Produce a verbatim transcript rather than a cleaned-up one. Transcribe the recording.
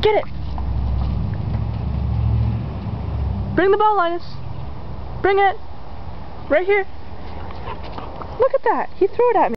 Get it! Bring the ball, Linus. Bring it. Right here. Look at that. He threw it at me.